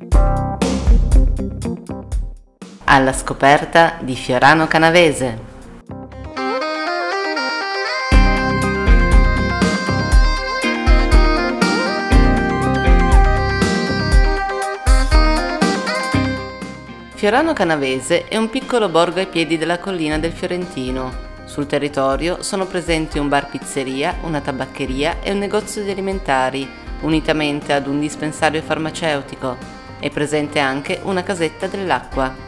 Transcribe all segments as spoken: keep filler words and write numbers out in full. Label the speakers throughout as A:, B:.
A: Alla scoperta di Fiorano Canavese. Fiorano Canavese è un piccolo borgo ai piedi della collina del Fiorentino. Sul territorio sono presenti un bar-pizzeria, una tabaccheria e un negozio di alimentari, unitamente ad un dispensario farmaceutico. È presente anche una casetta dell'acqua.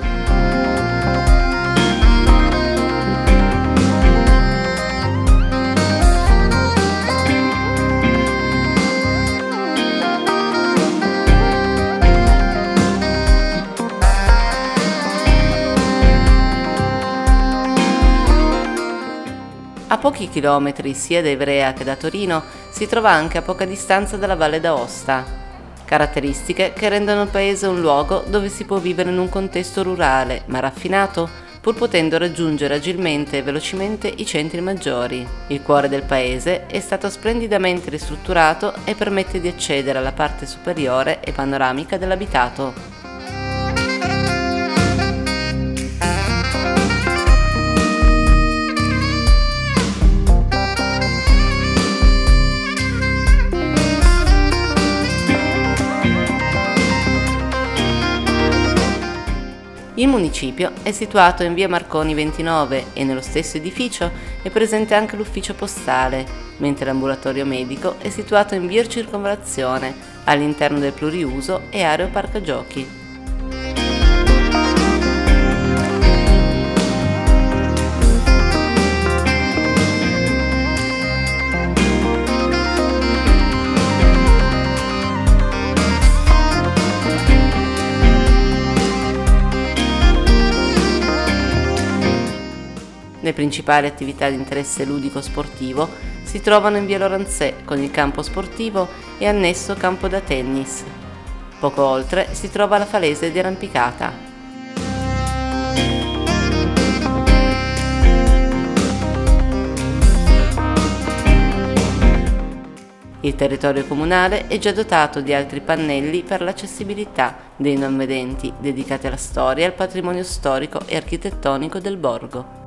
A: A pochi chilometri sia da Ivrea che da Torino si trova anche a poca distanza dalla Valle d'Aosta, caratteristiche che rendono il paese un luogo dove si può vivere in un contesto rurale ma raffinato, pur potendo raggiungere agilmente e velocemente i centri maggiori. Il cuore del paese è stato splendidamente ristrutturato e permette di accedere alla parte superiore e panoramica dell'abitato. Il municipio è situato in via Marconi ventinove e nello stesso edificio è presente anche l'ufficio postale, mentre l'ambulatorio medico è situato in via Circonvallazione, all'interno del pluriuso e areo parco giochi. Le principali attività di interesse ludico-sportivo si trovano in via Lorentzè con il campo sportivo e annesso campo da tennis. Poco oltre si trova la falese di arrampicata. Il territorio comunale è già dotato di altri pannelli per l'accessibilità dei non vedenti dedicati alla storia e al patrimonio storico e architettonico del borgo.